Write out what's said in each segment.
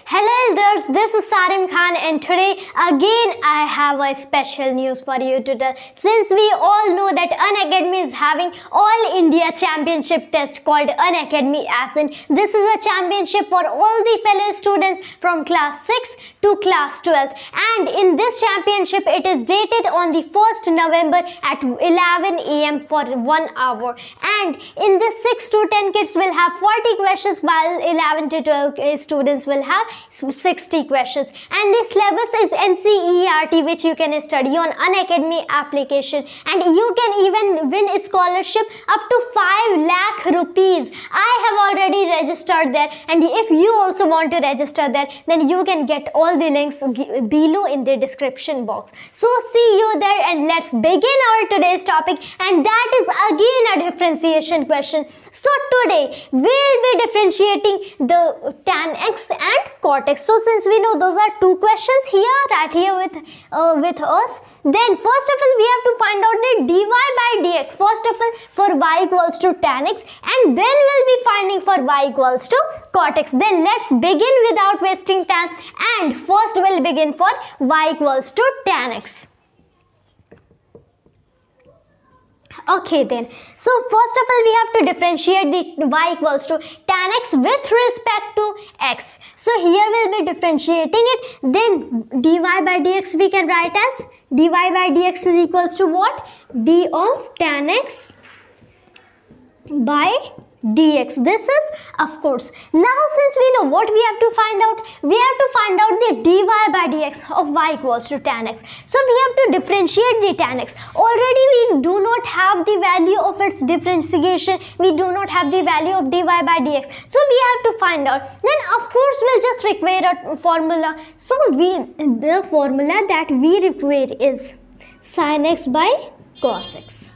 Hello elders, this is Sarim Khan and today again I have a special news for you to tell. Since we all know that Unacademy is having All India Championship test called Unacademy Ascent. This is a championship for all the fellow students from class 6 to class 12, and in this championship it is dated on the 1st November at 11 am for 1 hour, and in this 6 to 10 kids will have 40 questions while 11 to 12 students will have 60 questions, and the syllabus is NCERT, which you can study on Unacademy application, and you can even win a scholarship up to 5 lakh rupees. I have already registered there, and if you also want to register there, then you can get all the links below in the description box. So see you there, and let's begin our today's topic, and that is again a differentiation question. So today we'll be differentiating the tan x and cot x. So since we know those are two questions here, right here with us, then first of all we have to find out the dy by dx. First of all for y equals to tan x, and then we'll be finding for y equals to cot x. Then let's begin without wasting time, and first we'll begin for y equals to tan x. Okay then, so first of all we have to differentiate the y equals to tan x with respect to x. So here we'll be differentiating it. Then dy by dx we can write as dy by dx is equals to what? D of tan x by dx. This is of course. Now since we know what we have to find out, we have to find out the dy by dx of y equals to tan x. So we have to differentiate the tan x. Already we do not have the value of its differentiation. We do not have the value of dy by dx. So we have to find out. Then of course we'll just require a formula. So the formula that we require is sin x by cos x.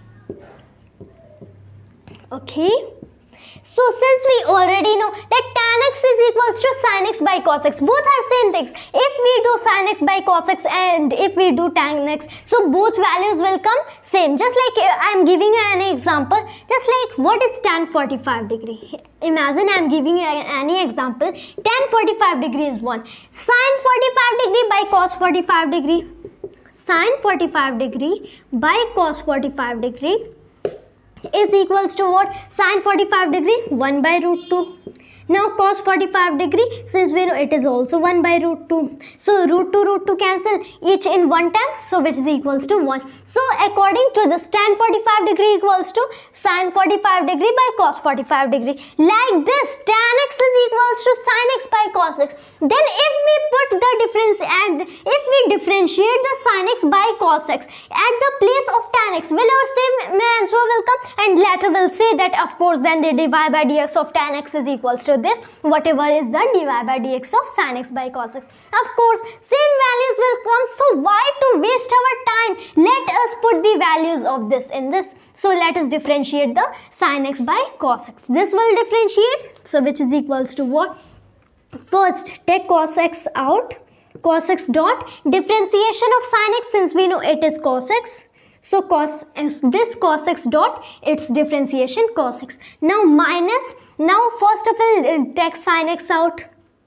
Okay. So since we already know that tan x is equals to sin x by cos x, both are same things. If we do sin x by cos x and if we do tan x, so both values will come same. Just like I am giving you an example, just like what is tan 45 degree. Imagine I am giving you any example. Tan 45 degree is 1. Sin 45 degree by cos 45 degree. Sin 45 degree by cos 45 degree is equals to what? Sin 45 degree 1 by root 2. Now cos 45 degree, since we know it is also 1 by root 2. So root 2 cancel each in one time, so which is equals to 1. So according to this, tan 45 degree equals to sin 45 degree by cos 45 degree. Like this, tan x is equals to sin x by cos x. Then if we put the difference and if we differentiate the sin x by cos x at the place of tan x, will our same answer will come, and later we'll say that of course then the dy by dx of tan x is equals to this, whatever is the dy by dx of sin x by cos x. Of course same values will come, so why to waste our time? Let us put the values of this in this. So let us differentiate the sin x by cos x. This will differentiate, so which is equals to what? First take cos x out, cos x dot differentiation of sin x, since we know it is cos x. So cos x, this cos x dot its differentiation cos x. Now minus, now first of all take sin x out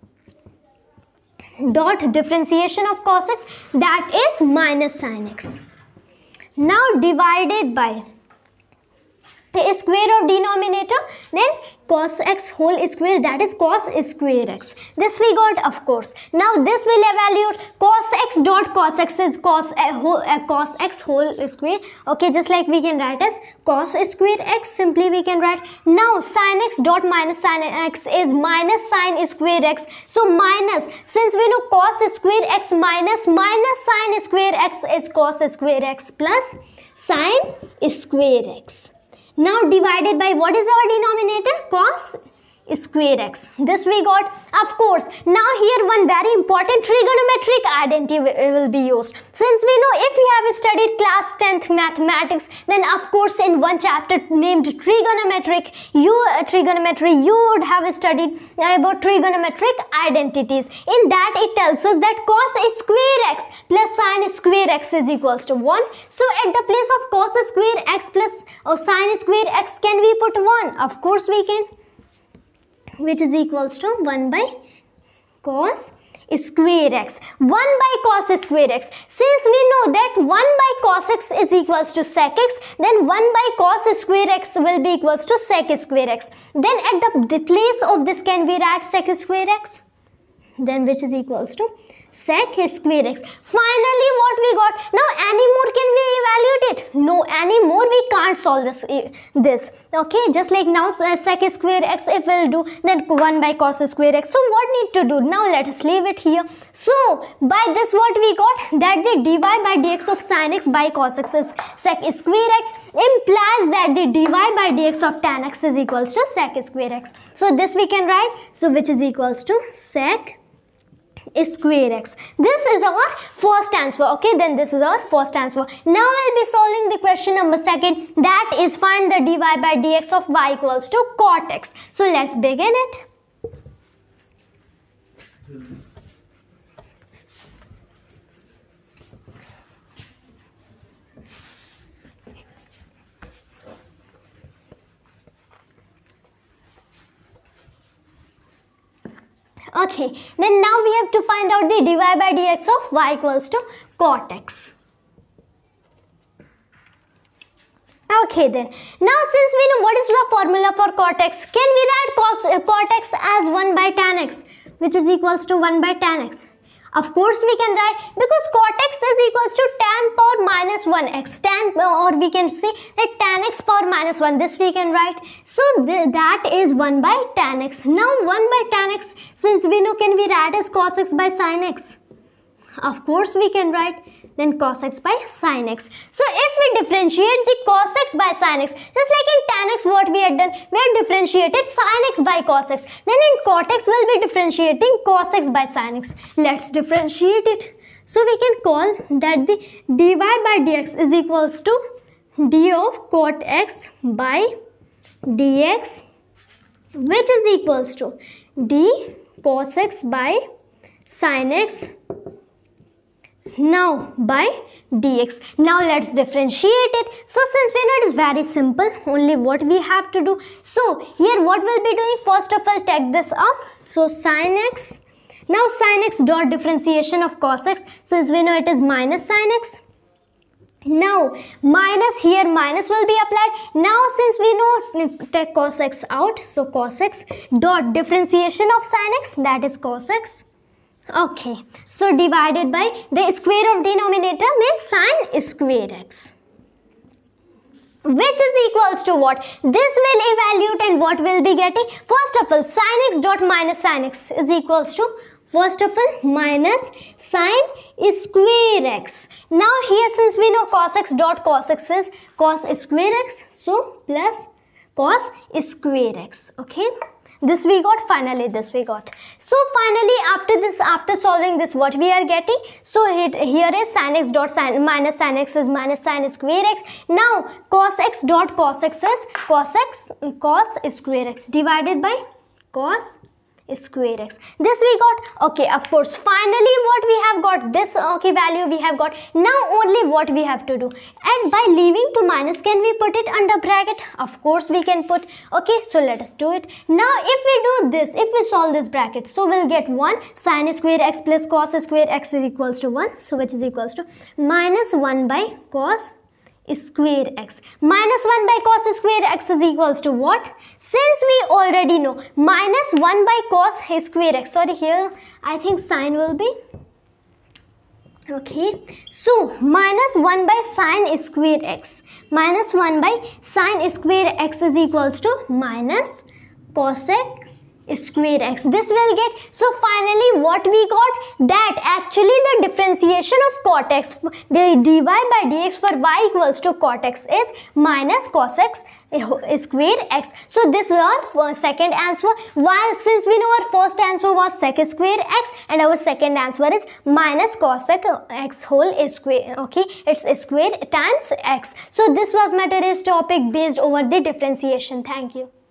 dot differentiation of cos x, that is minus sin x. Now divided by the square of denominator, then cos x whole square, that is cos square x. This we got of course. Now this will evaluate cos x dot cos x is cos x whole square. Okay, just like we can write as cos square x, simply we can write. Now sin x dot minus sin x is minus sin square x. So minus, since we know cos square x minus sin square x is cos square x plus sin square x. Now divided by what is our denominator? Cos square x. This we got. Of course, now here one very important trigonometric identity will be used. Since we know if you have studied class 10th mathematics, then of course in one chapter named trigonometry, you would have studied about trigonometric identities. In that it tells us that cos square x plus sin square x is equals to 1. So at the place of cos square x plus sin square x, can we put 1? Of course we can, which is equals to 1 by cos square x, 1 by cos square x. Since we know that 1 by cos x is equals to sec x, then 1 by cos square x will be equals to sec square x. Then at the place of this, can we write sec square x? Then which is equals to sec square x. Finally, what we got? Now any more can we evaluate it? No, any more we can't solve this. Okay, just like now sec square x if we'll do, then 1 by cos square x. So what need to do? Now let us leave it here. So by this what we got? That the dy by dx of sin x by cos x is sec square x, implies that the dy by dx of tan x is equals to sec square x. So this we can write. So which is equals to sec square x. This is our first answer. Okay, then this is our first answer. Now we'll be solving the question number 2, that is find the dy by dx of y equals to cot x. So let's begin it. Okay, then now we have to find out the dy by dx of y equals to cot x. Okay then, now since we know what is the formula for cot x, can we write cot x as 1 by tan x, which is equals to 1 by tan x? Of course we can write, because cot x is equals to tan power minus 1x, or we can say that tan x power minus 1, this we can write. So that is 1 by tan x. Now 1 by tan x, since we know, can we write as cos x by sin x? Of course we can write, then cos x by sin x. So if we differentiate the cos x by sin x, just like in tan x what we had done, we had differentiated sin x by cos x. Then in cot x we'll be differentiating cos x by sin x. Let's differentiate it. So we can call that the dy by dx is equals to d of cot x by dx, which is equals to d cos x by sin x now by dx. Now let's differentiate it. So since we know it is very simple, only what we have to do. So here what we'll be doing, first of all take this up. So sin x, now sin x dot differentiation of cos x, since we know it is minus sin x. Now minus, here minus will be applied. Now since we know, take cos x out, so cos x dot differentiation of sin x, that is cos x. Okay, so divided by the square of denominator means sin square x, which is equals to what? This will evaluate, and what will be getting? First of all, sin x dot minus sin x is equals to, first of all, minus sin square x. Now here since we know cos x dot cos x is cos square x, so plus cos square x. Okay, this we got, finally this we got. So finally after this, after solving this, what we are getting? So here is sin x dot sin minus sin x is minus sin square x. Now cos x dot cos x is cos square x divided by cos square x. This we got. Okay, of course, finally what we have got, this value we have got. Now only what we have to do, and by leaving to minus, can we put it under bracket? Of course we can put. Okay, so let us do it. Now if we do this, if we solve this bracket, so we'll get 1 sin square x plus cos square x is equals to 1, so which is equals to minus 1 by cos square x. Minus 1 by cos square x is equals to what? Since we already know minus 1 by cos square x, sorry, here I think sin will be, okay, so minus 1 by sin square x, minus 1 by sin square x is equals to minus cosec square x. This will get, so finally what we got, that actually the differentiation of cot x, the dy by dx for y equals to cot x is minus cos x square x. So this is our second answer, while since we know our first answer was sec square x and our second answer is minus cosec x whole square. Okay, it's square times x. So this was my today's topic based over the differentiation. Thank you.